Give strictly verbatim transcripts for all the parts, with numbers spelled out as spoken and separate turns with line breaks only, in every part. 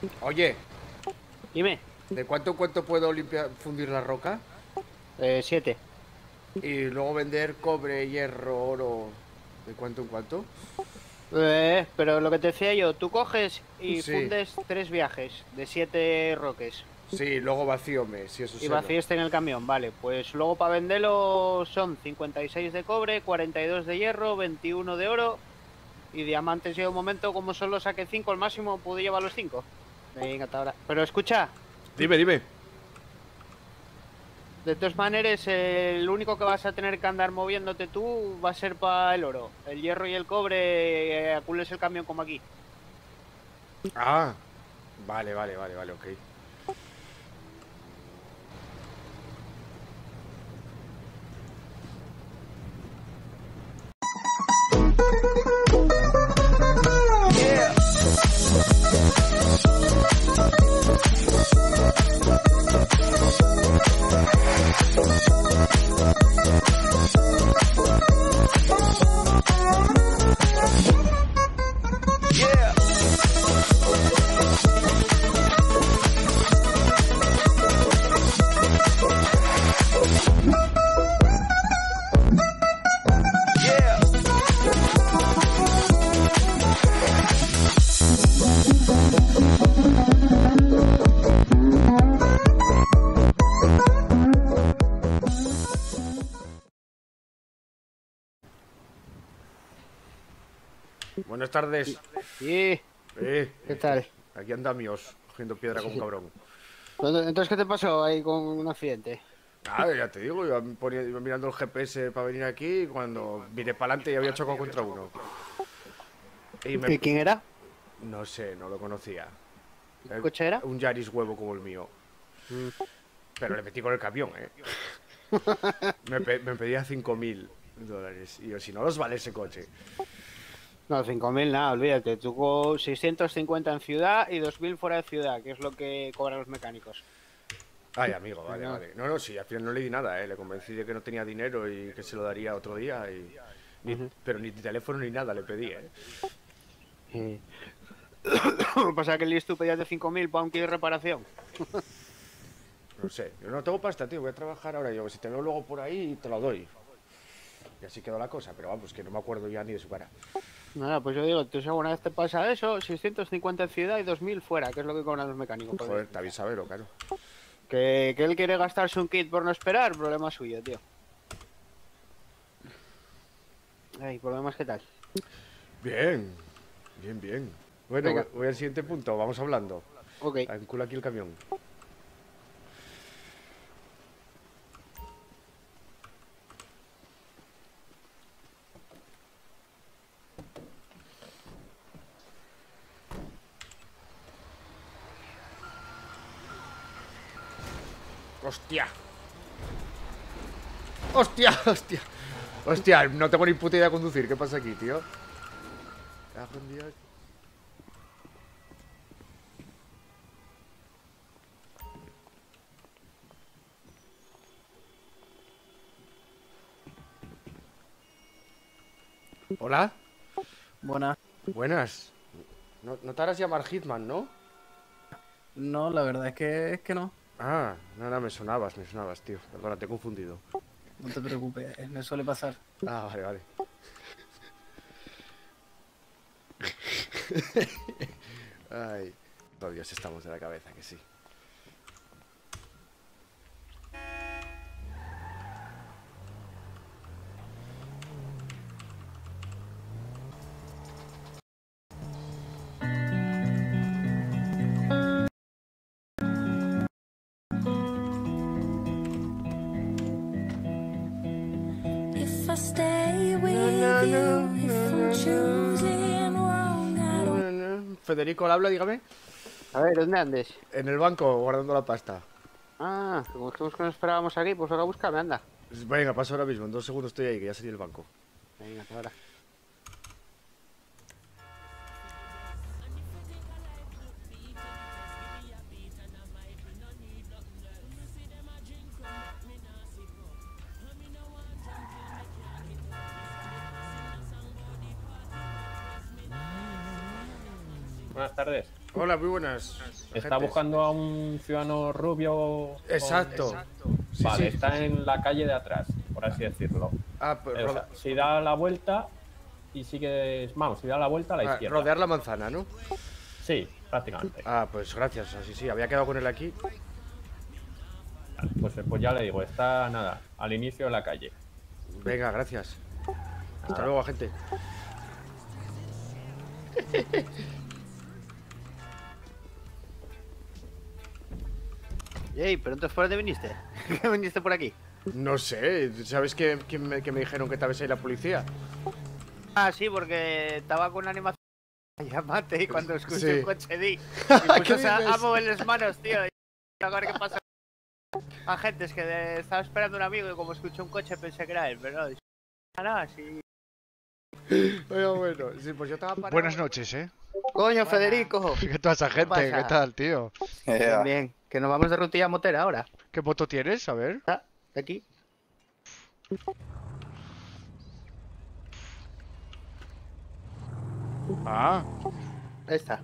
Oye,
Dime.
¿de cuánto en cuánto puedo limpiar, fundir la roca?
Eh, siete.
Y luego vender cobre, hierro, oro. ¿De cuánto en cuánto?
Eh, pero lo que te decía yo, tú coges y
Sí,
fundes tres viajes de siete roques
sí, luego vacíome, si eso
y
sé.
vacías en el camión, vale. Pues luego para venderlo son cincuenta y seis de cobre, cuarenta y dos de hierro, veintiuno de oro y diamantes. Yo de momento, como solo saqué cinco al máximo, pude llevar los cinco. Venga, hasta ahora. Pero escucha,
Dime, dime.
de todas maneras, eh, el único que vas a tener que andar moviéndote tú va a ser para el oro. El hierro y el cobre, eh, acules el camión como aquí.
Ah, vale, vale, vale, vale, ok. Buenas tardes.
Sí,
Eh,
¿qué tal?
aquí andamios, cogiendo piedra con un cabrón.
Entonces, ¿qué te pasó ahí con un accidente?
Ah, ya te digo, iba, ponía- iba mirando el G P S para venir aquí y cuando miré para adelante y había chocado contra uno. Y me...
¿Y quién era?
No sé, no lo conocía.
¿Qué
Eh,
coche era?
Un Yaris huevo como el mío.
Mm.
Pero le metí con el camión, ¿eh? Me, pe- me pedía cinco mil dólares. Y yo, si no los vale ese coche.
No, cinco mil nada, olvídate. Tuvo seiscientos cincuenta en ciudad y dos mil fuera de ciudad, que es lo que cobran los mecánicos.
Ay, amigo, vale,
No.
vale. No, no, sí, al final no le di nada, ¿eh? Le convencí de que no tenía dinero y que se lo daría otro día. Y... ni-
Ujú.
Pero ni teléfono ni nada le pedí, ¿eh?
Sí. Pasa que el listo pedías de cinco mil para un kit de reparación.
No sé. Yo no tengo pasta, tío. Voy a trabajar ahora. Yo, si te veo luego por ahí, te lo doy. Y así quedó la cosa. Pero vamos, que no me acuerdo ya ni de su cara.
Nada, pues yo digo, tú si alguna vez te pasa eso, seiscientos cincuenta en ciudad y dos mil fuera, que es lo que cobran los mecánicos por
Joder,
día.
te avisa verlo, claro.
Que, que él quiere gastarse un kit por no esperar, problema suyo, tío. Ay, problemas, ¿qué tal?
Bien, bien, bien. Bueno, voy,
Venga,
voy al siguiente punto. Vamos hablando.
ok.
Encula aquí el camión. ¡Hostia! ¡Hostia! ¡Hostia! ¡Hostia! No tengo ni puta idea de conducir. ¿Qué pasa aquí, tío? Cago en Dios. ¿Hola?
Buenas.
Buenas. No, no te harás llamar Hitman, ¿no?
No, la verdad es que es que no.
Ah, nada, me sonabas, me sonabas, tío. Perdona, te he confundido.
No te preocupes, eh, me suele pasar.
Ah, vale, vale. Ay, todavía estamos de la cabeza, que sí.
If I stay with you, if I'm choosing wrong, I don't.
Federico, ¿le habla? Dígame.
A ver, ¿dónde andes?
En el banco, guardando la pasta.
Ah, como estamos que nos esperábamos aquí, pues venga, búscame, anda.
Venga, paso ahora mismo. En dos segundos estoy ahí, que ya salí del banco.
Venga, hasta ahora.
Buenas tardes.
Hola, muy buenas.
Está
agentes.
buscando a un ciudadano rubio.
Exacto.
con-
Sí,
Vale,
sí.
está en la calle de atrás, por así decirlo.
Ah, pues
Eh, o
roda-
sea, si da la vuelta y sigue. Vamos, si da la vuelta a la
ah,
izquierda.
rodear la manzana, ¿no?
Sí, prácticamente.
Ah, pues gracias. Así sí, había quedado con él aquí.
Pues, pues ya le digo, está nada, al inicio de la calle.
Venga, gracias. Hasta
Nada.
luego, agente.
Ey, pero entonces, ¿por dónde viniste? ¿Qué viniste por aquí?
No sé, ¿sabes que, que, me, que me dijeron que tal vez ahí la policía?
Ah, sí, porque estaba con una animación. Llámate y cuando escuché
Sí.
un coche di. Y
¿Qué
puso a,
dices?
a mover las manos, tío. Y a ver qué pasa. Agentes, que de- estaba esperando un amigo y como escuché un coche pensé que era él, pero no. Ah, nada, sí.
Bueno, bueno, sí, pues yo estaba parado.
Buenas noches, ¿eh?
Coño, Federico.
¿Qué tal esa gente?
pasa?
¿Qué tal, tío?
Bien, bien. Que nos vamos de rutilla motera ahora.
¿Qué moto tienes? A ver.
Ah, de aquí.
Ah,
Esta.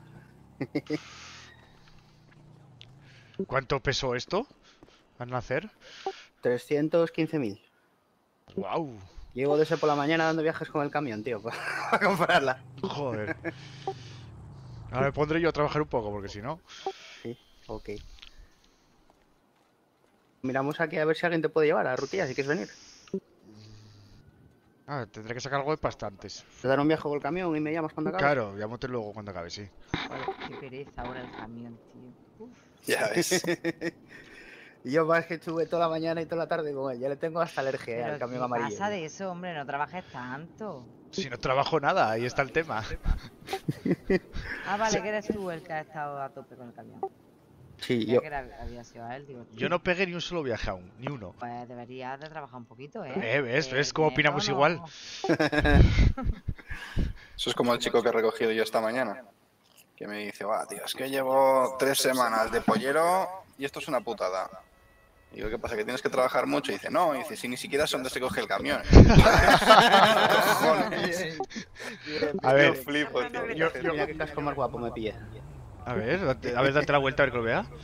¿cuánto pesó esto? ¿Al nacer?
trescientos quince mil.
Wow.
Llevo desde por la mañana dando viajes con el camión, tío, para comprarla.
Joder. Ahora me pondré yo a trabajar un poco, porque si no.
Sí, ok. Miramos aquí a ver si alguien te puede llevar a la rutilla, si quieres venir.
Ah, tendré que sacar algo de bastantes.
Te dar un viaje con el camión y me llamas cuando acabes.
Claro, llámate luego cuando acabe, sí.
Joder, qué pereza ahora el camión, tío. Uf.
Ya ves.
Y yo más que estuve toda la mañana y toda la tarde con él. Ya le tengo hasta alergia eh,
Pero
al camión
¿qué
amarillo.
pasa de eso, hombre? No trabajes tanto.
Si no trabajo nada, ahí está el tema.
Ah, vale, que eres tú el que ha estado a tope con el camión.
Sí,
Ya
yo.
que era- había sido a él, digo.
Yo no pegué ni un solo viaje aún, ni uno.
Pues deberías de trabajar un poquito, ¿eh?
Eh, ¿ves?
Que
¿Ves
el
cómo
dinero
opinamos
no-
igual?
Eso es como el chico que he recogido yo esta mañana. Que me dice, va, tío, es que llevo tres semanas de pollero y esto es una putada. Y digo, ¿qué pasa? ¿Que tienes que trabajar mucho? Y dice, no, y dice, si ni siquiera son donde se coge el camión. Cojones.
A ver,
Yo flipo, tío.
yo- yo-
Mira qué casco más guapo me pilla.
a ver, date, a ver, date la vuelta a ver que lo vea.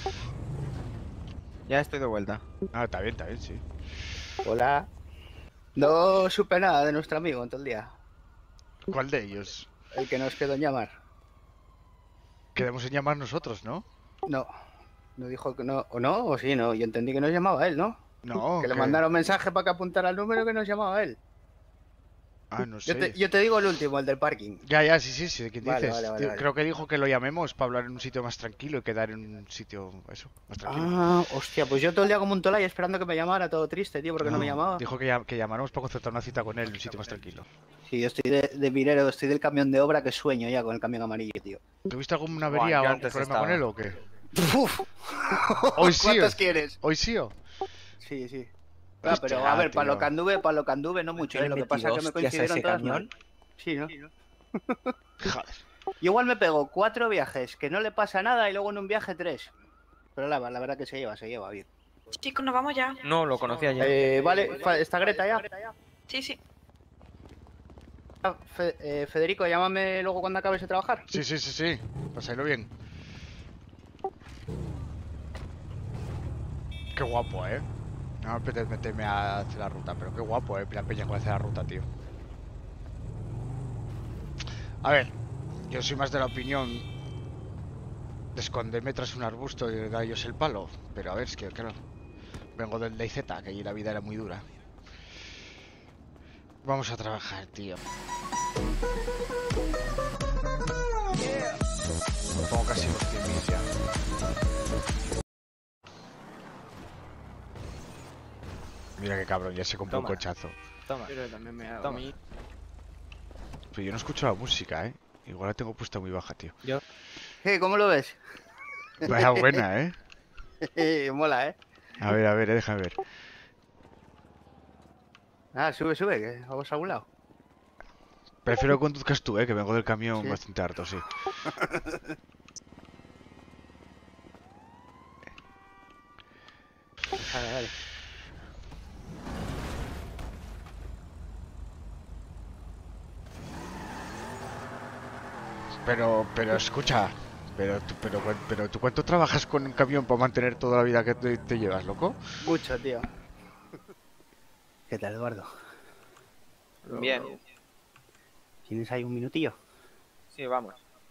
Ya estoy de vuelta.
Ah, está bien, está bien, sí.
Hola. No supe nada de nuestro amigo en todo el día.
¿Cuál de ellos?
El que nos quedó en llamar.
Quedamos en llamar nosotros, ¿no?
No. No dijo que no. ¿O no? ¿O sí? No. Yo entendí que nos llamaba él, ¿no?
No.
que le mandaron mensaje para que apuntara el número que nos llamaba él.
Ah, no sé.
Yo te, yo te digo el último, el del parking.
Ya, ya, sí, sí, sí, ¿de quién
Vale,
dices?
vale, vale,
Tío,
vale.
Creo que dijo que lo llamemos para hablar en un sitio más tranquilo y quedar en un sitio, eso, más tranquilo.
Ah, hostia, pues yo todo el día como un tolay esperando que me llamara, todo triste, tío, porque no, me llamaba.
Dijo que, llam- que llamáramos para concertar una cita con él en un sitio más tranquilo.
Sí, yo estoy de, de minero, estoy del camión de obra que sueño ya con el camión amarillo, tío.
¿Tuviste alguna
Buah,
avería
yo
o algún
antes
problema
estaba.
con él o qué?
Uf.
Hoy sí,
¿Cuántos
o-
quieres?
¿Hoy sí o?
Sí, sí. Ah,
Hostia,
pero a ver, para
tío.
lo que anduve, para lo que anduve, no mucho. ¿eh? Lo que pasa es que me coincidieron todas mal. Sí, ¿no?
Joder.
Y igual me pego cuatro viajes, que no le pasa nada, y luego en un viaje tres. Pero la, la verdad que se lleva, se lleva bien.
Chicos, nos vamos ya.
No, lo conocí ayer.
Eh, vale, fa- ¿está Greta ya?
Sí, sí.
Ah, Fe- eh, Federico, llámame luego cuando acabes de trabajar.
Sí, sí, sí, sí. Pasadlo bien. Qué guapo, ¿eh? No me apetece meterme a hacer la ruta, pero qué guapo, ¿eh? La peña con hacer la ruta, tío. A ver, yo soy más de la opinión de esconderme tras un arbusto y dar ellos el palo. Pero a ver, es que, claro, vengo del D Z, que allí la vida era muy dura. Vamos a trabajar, tío. Me pongo casi los cien mil ya. Mira qué cabrón, ya se compró un
Toma.
cochazo.
Toma.
Pero también me
Toma.
Pero yo no escucho la música, ¿eh? Igual la tengo puesta muy baja, tío.
Eh, ¿Cómo lo ves?
Vaya buena, ¿eh?
Eh, Mola, ¿eh?
A ver, a ver, eh, déjame ver.
Ah, sube, sube, que vamos a algún lado.
Prefiero que conduzcas tú, ¿eh? Que vengo del camión
Sí.
bastante harto, sí.
Vale, vale.
Pero, pero escucha, Pero, tú- pero, cu- pero tú ¿cuánto trabajas con un camión para mantener toda la vida que te, te llevas, loco?
Mucho, tío. ¿Qué tal, Eduardo?
Bien.
¿Tienes ahí un minutillo?
Sí, vamos.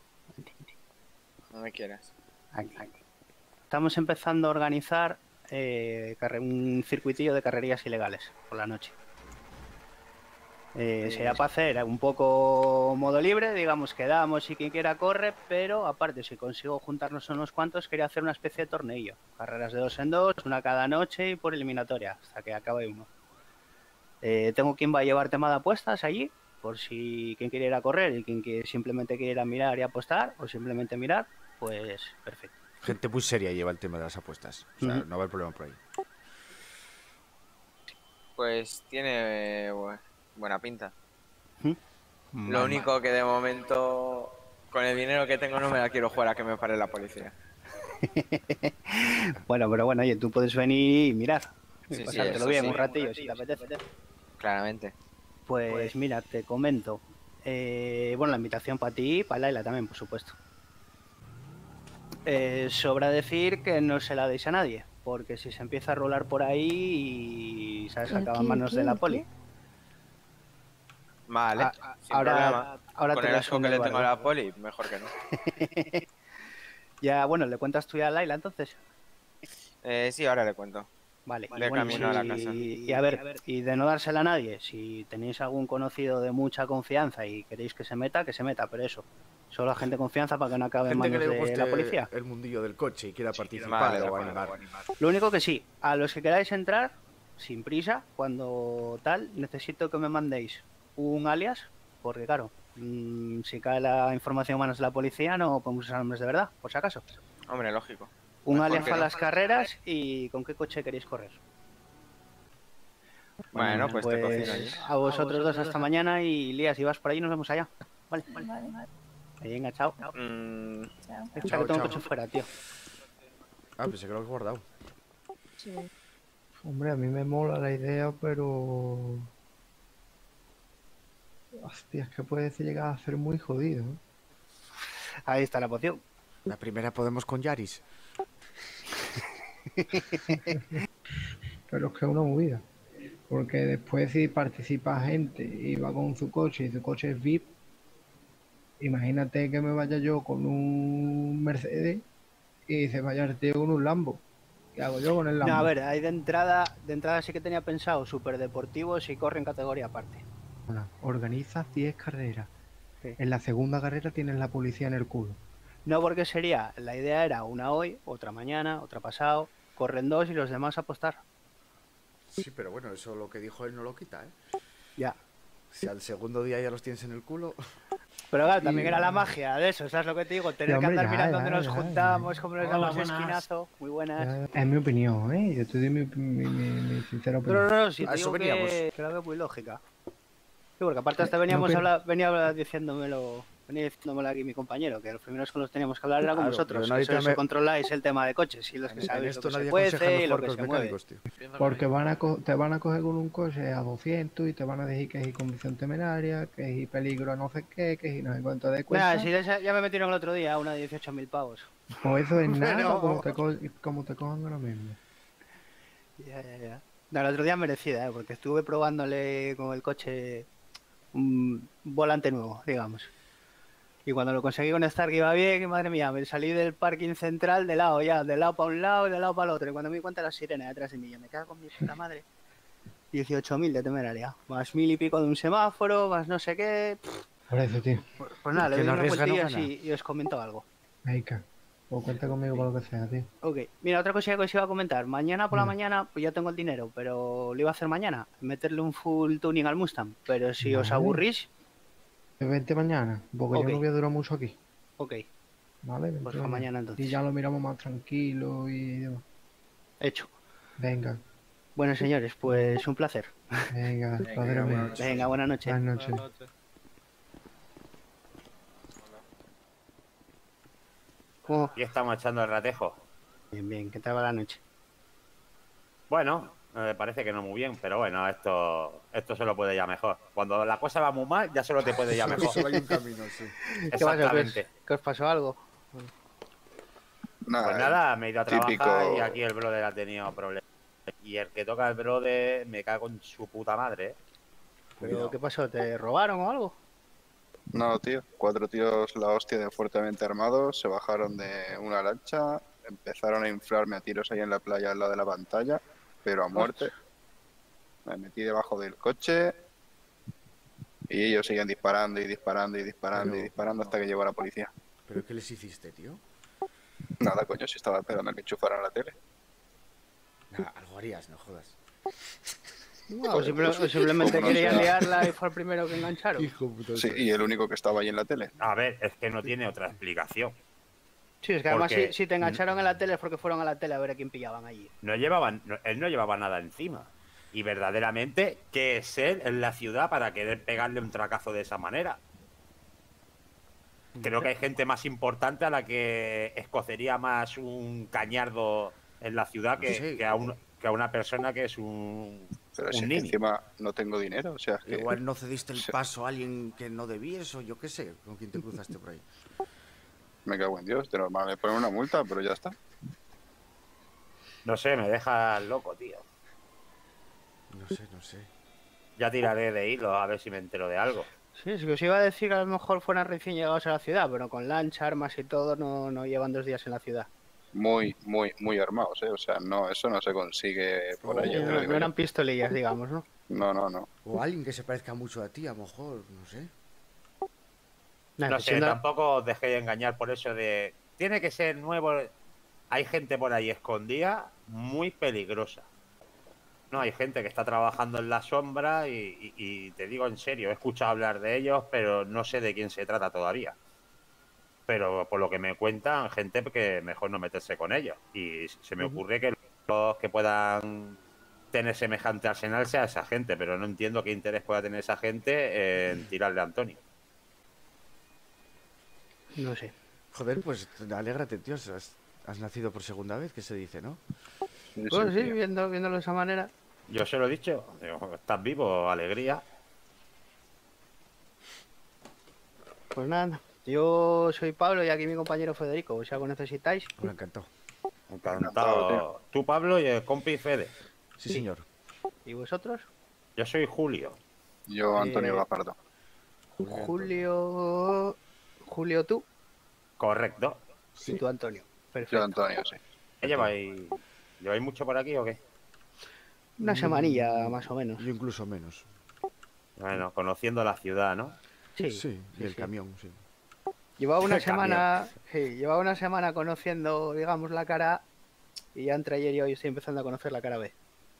No me quieras.
Aquí. Estamos empezando a organizar eh, carre- un circuitillo de carrerías ilegales por la noche. Eh, sería para hacer un poco modo libre, digamos, quedamos y quien quiera corre, pero aparte, si consigo juntarnos unos cuantos, quería hacer una especie de tornillo. Carreras de dos en dos, una cada noche y por eliminatoria, hasta que acabe uno. Eh, tengo quien va a llevar tema de apuestas allí, por si quien quiere ir a correr y quien que simplemente quiere ir a mirar y apostar, o simplemente mirar, pues perfecto.
Gente muy seria lleva el tema de las apuestas. O sea,
Ujú.
no va a haber problema por ahí.
Pues tiene bu- buena pinta.
¿Mm?
Lo único que de momento, con el dinero que tengo, no me la quiero jugar a que me pare la policía.
Bueno, pero bueno, oye, tú puedes venir y mirar.
Sí, sí,
pasártelo
eso
bien
sí.
un ratillo, si te apetece.
Claramente.
Pues mira, te comento. Eh, bueno, la invitación para ti y para Laila también, por supuesto. Eh, sobra decir que no se la deis a nadie, porque si se empieza a rolar por ahí y ¿sabes?
¿El
acaba
qué,
en manos
el
de
qué,
la
el
poli.
Vale,
Ah,
sin
ahora-
problema.
ahora
con
te
el
lo
asco
asumo,
que le tengo a
Eduardo.
la poli, mejor que no.
Ya, bueno, ¿le cuentas tú ya a Laila entonces?
Eh, sí, ahora le cuento.
Vale,
De
y bueno,
camino a la
si-
casa.
Y a ver, y de no dársela a nadie, si tenéis algún conocido de mucha confianza y queréis que se meta, que se meta, pero eso, solo a gente de confianza para que no acabe en
Gente que
manos
le
de
guste
la policía.
el mundillo del coche y quiera participar
vale, de
o
acuerdo,
animar.
Lo único que sí, a los que queráis entrar, sin prisa, cuando tal, necesito que me mandéis un alias, porque claro, mmm, si cae la información en manos de la policía, no podemos usar nombres de verdad, por si acaso.
Hombre, lógico.
Un
Mejor
alias
que
para
no.
las carreras y con qué coche queréis correr.
Bueno, pues, te cocino allí.
a vosotros dos hasta mañana y Lía, si vas por ahí nos vemos allá. Vale.
Vale,
Venga, chao.
Mm,
chao.
Escucha
Chao,
que tengo
chao.
coche fuera, tío.
Ah, pensé que lo había guardado.
Sí.
Hombre, a mí me mola la idea, pero... Hostia, es que puede llegar a ser muy jodido, ¿eh?
Ahí está la poción.
La primera podemos con Yaris.
Pero es que es una movida. Porque después si participa gente y va con su coche y su coche es V I P, imagínate que me vaya yo con un Mercedes y se vaya el tío con un Lambo. ¿Qué hago yo con el Lambo?
No, a ver, ahí de entrada, de entrada sí que tenía pensado super deportivos y corre en categoría aparte.
Bueno, organizas diez carreras.
Sí.
En la segunda carrera tienes la policía en el culo.
No, porque sería, la idea era una hoy, otra mañana, otra pasado, corren dos y los demás apostar.
Sí, pero bueno, eso lo que dijo él no lo quita, ¿eh?
Ya.
Si al segundo día ya los tienes en el culo.
Pero claro, también era la magia de eso, ¿sabes lo que te digo? Tener
Ya,
que
hombre,
andar
ya,
mirando
ya,
dónde nos
ya,
juntamos, cómo nos
Hola,
damos
buenas.
esquinazo. Muy buenas.
Ya, es mi opinión, ¿eh? Yo te doy mi, mi, mi, mi sincera opinión.
Pero no, no, si
A
te
eso
digo
veníamos.
que, que la veo muy lógica. Sí, porque aparte hasta
No,
veníamos
pero-
a hablar, venía a hablar diciéndomelo, venía diciéndomelo aquí mi compañero, que los primeros con los que teníamos que hablar era con
Claro,
vosotros,
pero
que
nadie
sois
te me-
que controláis el tema de coches y los que
En, en
sabéis
esto
lo que
nadie
se puede
aconseja
y lo
mejor
que
que
se
los
mueve.
mecánicos, tío.
Porque van a co- te van a coger con un coche a doscientos y te van a decir que es condición temeraria, que es peligro a no sé qué, que es no sé cuánto de cuenta.
Nada, si ya ya me metieron el otro día una de dieciocho mil pavos.
Pues eso es nada
Pero-
como, te co- como te cojan ahora mismo.
Ya, ya, ya. No, el otro día merecida, ¿eh? Porque estuve probándole con el coche un volante nuevo, digamos. Y cuando lo conseguí conectar que iba bien, que madre mía, me salí del parking central de lado ya, de lado para un lado y de lado para el otro. Y cuando me di cuenta la sirena detrás de mí, yo me cago con mi puta madre. dieciocho mil de temeraria, más mil y pico de un semáforo, más no sé qué.
Por eso, tío.
Pues, pues nada, le
Que
doy
no
una
arriesga, no
vueltilla
gana.
y, y os comento algo.
Venga, pues cuenta conmigo para lo que sea, tío.
Ok, mira, otra cosilla que os iba a comentar. Mañana por la
Mm.
mañana, pues ya tengo el dinero, pero lo iba a hacer mañana, meterle un full tuning al Mustang. Pero si os
Vale.
aburrís,
Vente mañana, porque
Ok.
yo no voy a durar mucho aquí.
ok,
¿Vale? Vente
pues para mañana entonces.
Y ya lo miramos más tranquilo y demás.
Hecho.
Venga,
Bueno, señores, pues un placer.
venga,
Venga,
padre
buenas
mío.
noches.
Venga, buenas noches.
Buenas noches.
¿Cómo?
Y estamos echando el ratejo.
Bien, bien, ¿qué tal va la noche?
Bueno, me parece que no muy bien, pero bueno, esto esto se lo puede ya mejor. Cuando la cosa va muy mal, ya solo te puede ya mejor.
Solo hay un camino, sí.
¿Qué pasó? ¿Qué os,
Exactamente.
qué os pasó algo?
Nada,
Pues nada, me he ido a trabajar
típico-
y aquí el brother ha tenido problemas. Y el que toca el brother me cago en su puta madre, ¿eh?
¿Pero qué pasó? ¿Te robaron o algo?
No, tío. Cuatro tíos, la hostia, de fuertemente armados, se bajaron de una lancha, empezaron a inflarme a tiros ahí en la playa al lado de la pantalla, pero a muerte. Me metí debajo del coche y ellos seguían disparando y disparando y disparando
Pero-
y disparando hasta que llegó la policía.
¿Pero qué les hiciste, tío?
Nada, coño, si estaba esperando a que enchufaran la tele.
Nah, algo harías, no jodas.
O, simple- o simplemente
Como no
querían
sea-
liarla y fue el primero que engancharon.
Sí, y el único que estaba ahí en la tele.
A ver, es que no tiene otra explicación.
Sí, es que además
Porque-
si, si te engancharon en la tele es porque fueron a la tele a ver a quién pillaban allí.
No llevaban, no- él no llevaba nada encima. Y verdaderamente, ¿qué es él en la ciudad para querer pegarle un tracazo de esa manera? Creo que hay gente más importante a la que escocería más un cañardo en la ciudad que,
Sí.
que a, un- que a una persona que es un,
Pero
un
si es que
niño.
encima no tengo dinero, o sea, es que...
Igual no cediste el
Sí.
paso a alguien que no debías o yo qué sé, con quién te cruzaste por ahí.
Me cago en Dios, de normal me ponen una multa, pero ya está.
No sé, me deja loco, tío.
No sé, no sé.
Ya tiraré de hilo a ver si me entero de algo.
Sí, es que os iba a decir que a lo mejor fueran recién llegados a la ciudad, pero con lancha, armas y todo no, no llevan dos días en la ciudad.
Muy, muy, muy armados, ¿eh? O sea, no, eso no se consigue por ahí.
Eh,
ya te lo
no,
digo
no
yo.
eran pistolillas, digamos, ¿no?
No, no, no.
O alguien que se parezca mucho a ti, a lo mejor, no sé.
No sé,
siendo-
tampoco os dejéis engañar por eso de... Tiene que ser nuevo... Hay gente por ahí escondida muy peligrosa. No, hay gente que está trabajando en la sombra y, y- y te digo en serio, he escuchado hablar de ellos, pero no sé de quién se trata todavía. Pero por lo que me cuentan, gente que mejor no meterse con ellos. Y se me ocurre que los que puedan tener semejante arsenal sea esa gente, pero no entiendo qué interés pueda tener esa gente en tirarle a Antonio.
No sé.
Joder, pues alégrate, tío. Has, has nacido por segunda vez, que se dice, ¿no?
Bueno, sí, viendo, viéndolo de esa manera.
Yo se lo he dicho, digo, estás vivo, alegría.
Pues nada, yo soy Pablo y aquí mi compañero Federico, si algo necesitáis.
Me encantó.
Encantado. Tú, Pablo, y el compi Fede.
Sí, señor.
¿Y vosotros?
Yo soy Julio.
Yo, Antonio
Eh,
Gafardo.
Julio... Julio tú
Correcto.
y tú Antonio. Perfecto.
Yo, Antonio, sí.
¿Qué lleváis? ¿Lleváis mucho por aquí o qué?
Una semanilla más o menos.
Yo incluso menos.
Bueno, conociendo la ciudad, ¿no?
Sí,
Sí, y
sí,
el
sí.
camión, sí.
Llevaba una
El camión.
semana, sí, llevaba una semana conociendo, digamos, la cara A y ya entre ayer y hoy estoy empezando a conocer la cara B.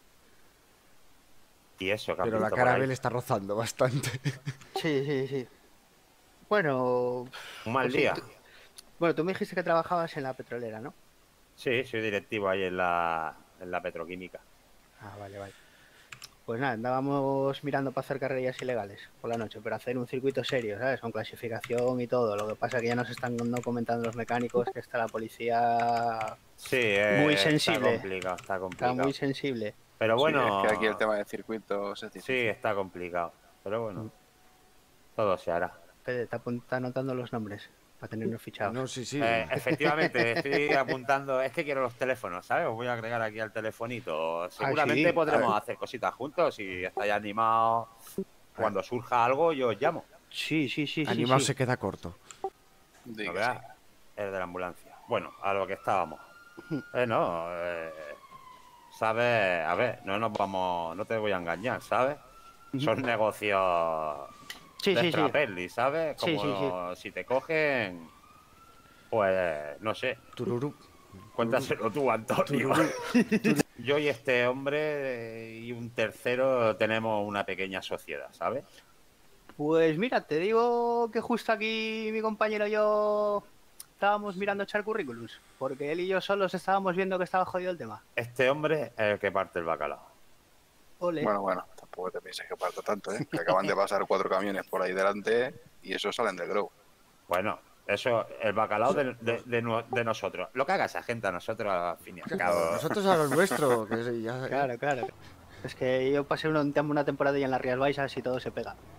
Y eso,
Pero la
capito
cara
por ahí.
B le está rozando bastante.
Sí, sí, sí. Bueno,
Un mal
pues sí,
día.
tú- bueno, tú me dijiste que trabajabas en la petrolera, ¿no?
Sí, soy directivo ahí en la, en la petroquímica.
Ah, vale, vale. Pues nada, andábamos mirando para hacer carreras ilegales por la noche, pero hacer un circuito serio, ¿sabes? Con clasificación y todo. Lo que pasa es que ya nos están no comentando los mecánicos que está la policía
Sí, eh,
muy
está
sensible.
complicado, está
Está
complicado.
muy sensible.
Pero bueno,
Sí, es que aquí el tema de circuitos es difícil.
sí, está complicado. Pero bueno, todo se hará.
Fede, te apun- está anotando los nombres para tenernos fichados.
No, sí, sí.
Eh, efectivamente, estoy apuntando. Es que quiero los teléfonos, ¿sabes? Os voy a agregar aquí al telefonito. Seguramente
sí,
podremos
a ver.
hacer cositas juntos. Si estáis animados, cuando surja algo, yo os llamo.
Sí, sí, sí, sí.
Animado
sí.
se queda corto.
Di
No
que
veas, el de la ambulancia. Bueno, a lo que estábamos. Eh, no, eh, ¿sabes? A ver, no nos vamos, no te voy a engañar, ¿sabes? Son negocios
Sí,
de
sí, sí.
extraperli, ¿sabes?
Sí,
Como si te cogen, pues, no sé.
Tururú.
Cuéntaselo tú, Antonio. Yo y este hombre eh, y un tercero tenemos una pequeña sociedad, ¿sabes?
Pues mira, te digo que justo aquí mi compañero y yo estábamos mirando echar currículums, porque él y yo solos estábamos viendo que estaba jodido el tema.
Este hombre es el que parte el bacalao.
Ole.
Bueno, bueno, tampoco te pienses que parto tanto, ¿eh? Que acaban de pasar cuatro camiones por ahí delante y esos salen del Grow.
Bueno, eso, el bacalao de, de- de nu- de nosotros. Lo que haga esa gente a nosotros, al fin y al cabo.
Nosotros a lo nuestro, que sí, ya...
Claro, claro. Es que yo pasé una, una temporada ya en las Rías Baixas y todo se pega.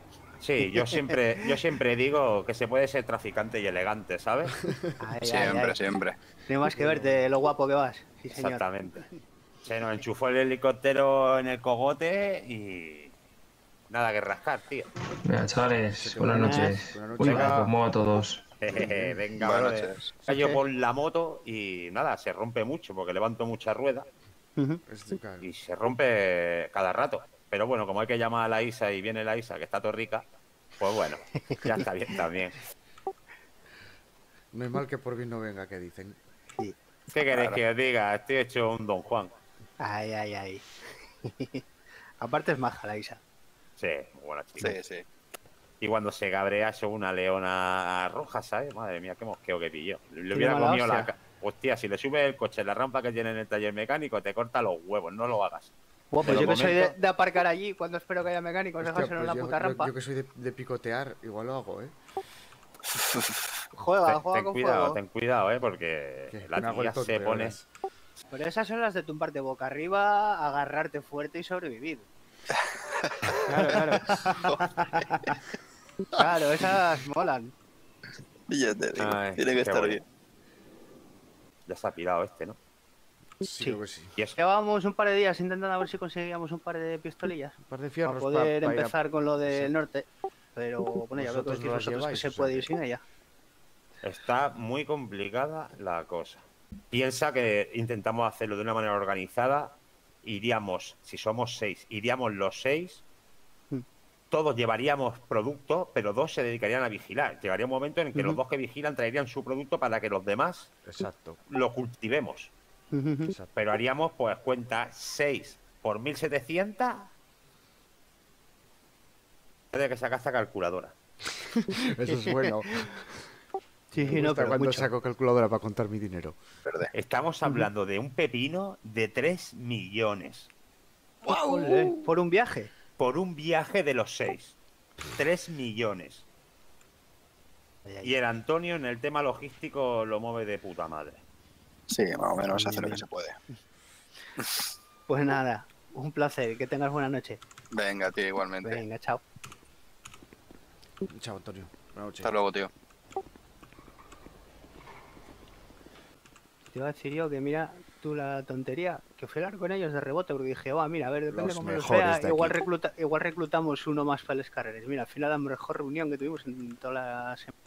Sí, yo siempre, yo siempre digo que se puede ser traficante y elegante, ¿sabes?
Ay, ay,
Siempre,
ay.
siempre.
No hay más que verte lo guapo que vas. Sí, señor.
Exactamente. Se nos enchufó el helicóptero en el cogote y nada que rascar, tío.
Venga, chavales, buenas noches.
Buenas noches.
Uy,
Venga.
os muevo a todos.
Jejeje, venga,
Buenas
brother.
noches.
Cayó por la moto y nada, se rompe mucho porque levanto mucha rueda
Este, claro.
y se rompe cada rato. Pero bueno, como hay que llamar a la Isa y viene la Isa, que está todo rica, pues bueno, ya está bien también.
No es mal que por bien no venga, que dicen.
¿Qué queréis que os diga? Estoy hecho un Don Juan.
Ay, ay, ay. Aparte es maja la Isa.
Sí, muy buena chica.
Sí, sí.
Y cuando se cabrea es una leona roja, ¿sabes? Madre mía, qué mosqueo que pilló. Le
Tiene
hubiera
mala
comido la...
hostia.
ca- Hostia, si le subes el coche en la rampa que tiene en el taller mecánico, te corta los huevos, no lo hagas.
Bueno,
De
pues yo que soy de,
momento-
de aparcar allí, cuando espero que haya mecánicos,
Hostia,
dejárselo en
pues
la
yo,
puta
yo-
rampa.
yo que soy de, de picotear, igual lo hago, ¿eh?
Juega,
Ten,
juega
ten
con
cuidado,
fuego.
ten cuidado, ¿eh? Porque
Que
la
me hago el
tía
tonto,
se
ya
pone...
verás.
Pero esas son las de tumbarte boca arriba, agarrarte fuerte y sobrevivir. Claro, claro. Claro, esas molan.
Ya te digo,
Ay,
tiene que
qué
estar
bueno.
bien.
Ya se ha pirado este, ¿no?
Sí, creo que sí.
Y eso,
Llevábamos un par de días intentando a ver si conseguíamos un par de pistolillas
Un par de
para
fierros
poder
pa- pa ir a-
empezar con lo del norte. Pero bueno, ya veo que
Vosotros
decís
no las
vosotros que
lleváis,
se
o sea
puede
que-
ir sin ella.
está muy complicada la cosa. Piensa que intentamos hacerlo de una manera organizada. Iríamos, si somos seis, iríamos los seis.
Mm.
Todos llevaríamos producto, pero dos se dedicarían a vigilar. Llegaría un momento en que los
Ujú.
dos que vigilan traerían su producto para que los demás
Exacto.
lo cultivemos.
exacto.
Pero haríamos, pues, cuenta seis por mil setecientos. Tendría que sacar esta calculadora.
Eso es bueno.
Sí,
Me
no,
gusta
pero
cuando
mucho.
saco calculadora para contar mi dinero.
Verde.
Estamos hablando de un pepino de tres millones.
Ole, por un viaje.
Por un viaje de los seis. tres millones.
Ay, ay.
Y el Antonio en el tema logístico lo mueve de puta madre.
Sí, más o menos
Bien,
hace lo que
bien.
se puede.
Pues nada, un placer. Que tengas buena noche.
Venga, tío, igualmente.
Venga, chao.
Chao, Antonio. Buenas noches.
Hasta luego, tío.
Te iba a decir yo que mira tú la tontería, que fui a hablar con ellos de rebote, porque dije, va, mira, a ver, depende
Los
cómo los
mejores
vea,
de
igual,
aquí.
recluta, igual reclutamos uno más para las carreras. Mira, al final la mejor reunión que tuvimos en toda la semana.